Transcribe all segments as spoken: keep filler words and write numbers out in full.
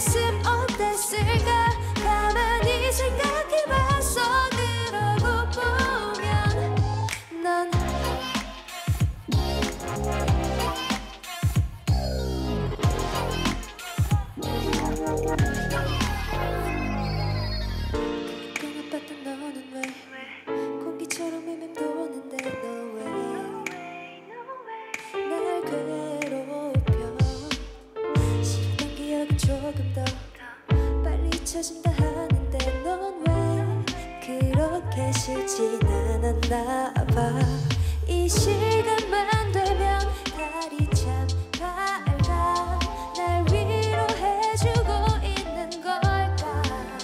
잘했음 어땠을까 가만히 생각해봤어. 그러고 보면 넌 땡아팠던 너는 왜 공기처럼 맴맴도는데 너 왜 날 괴롭혀. 싫었던 기억은 조금 더 빨리 잊혀진다 하는데 넌 왜 그렇게 싫진 않았나 봐. 이 시간만 되면 달이 참 밝아 날 위로해주고 있는 걸까.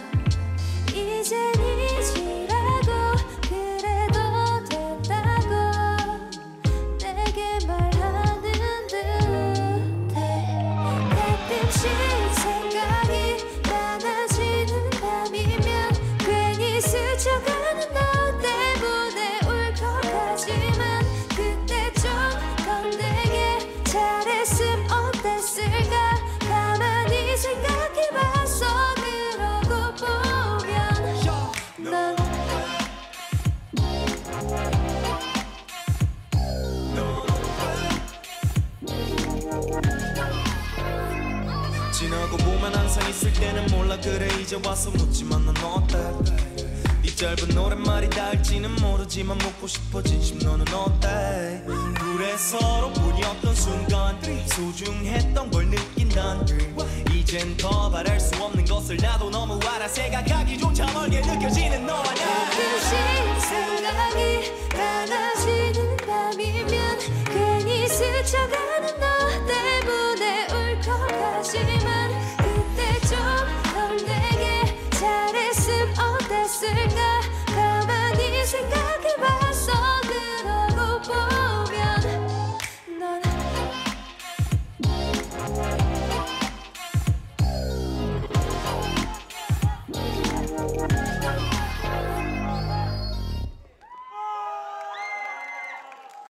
이젠 잊으라고 그래도 된다고 내게 말하는 듯해. 가끔씩 생각이 많아지는 밤이면 괜히 스쳐가는 너 때문에 울컥하지만 그때 좀 더 내게 잘했음 어땠을까 가만히 생각해봤어. 그러고 보면 넌 지나고 보면 항상 있을 때는 몰라. 그래 이제 와서 묻지만 넌 어때. 네 짧은 노랫말이 닿을지는 모르지만 묻고 싶어 진심 너는 어때. 그래 서로뿐이었던 순간들이 소중했던 걸 느낀다는 이젠 더 바랄 수 없는 것을 나도 너무 알아. 생각하기조차 멀게 느껴지는 너와 나.